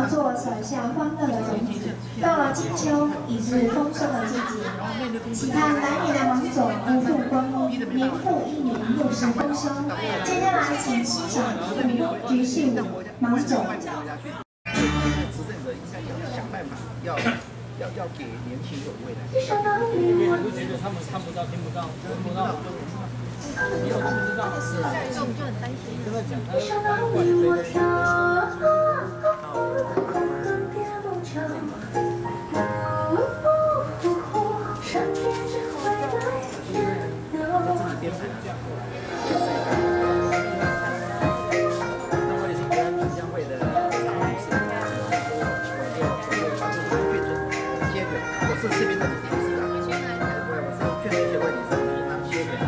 座洒下欢乐的种子。到了金秋，已是丰收的季节，期盼来年的芒种不负光阴，年复一年又是丰收。接下来，请欣赏局势舞芒种。 执政者应该要想办法，要给年轻有未来。 我就觉得他们看不到、听不到、闻不到，没有不知道。 这我们就很担心。 跟他讲，他管非是这边的理事长，我是眷恋协会理事长，平常接连。